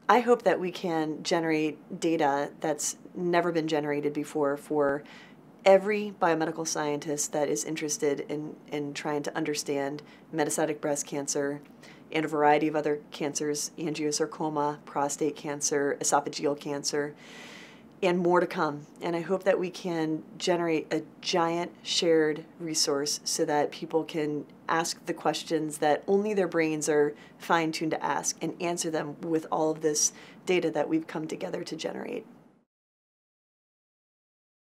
I hope that we can generate data that's never been generated before for every biomedical scientist that is interested in trying to understand metastatic breast cancer and a variety of other cancers, angiosarcoma, prostate cancer, esophageal cancer, and more to come. And I hope that we can generate a giant shared resource so that people can ask the questions that only their brains are fine-tuned to ask and answer them with all of this data that we've come together to generate.